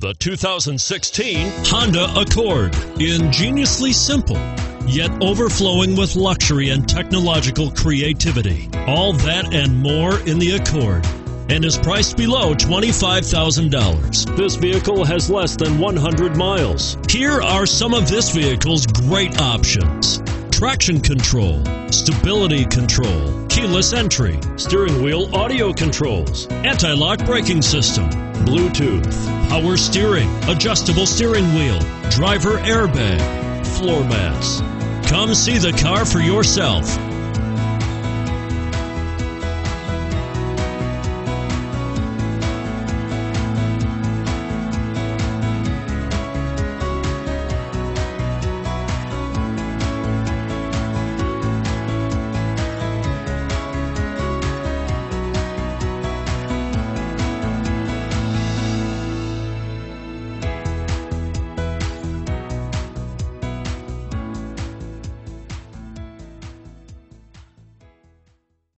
The 2016 Honda Accord. Ingeniously simple, yet overflowing with luxury and technological creativity. All that and more in the Accord, and is priced below $25,000. This vehicle has less than 100 miles. Here are some of this vehicle's great options: traction control, stability control, keyless entry, steering wheel audio controls, anti-lock braking system, Bluetooth, power steering, adjustable steering wheel, driver airbag, floor mats. Come see the car for yourself.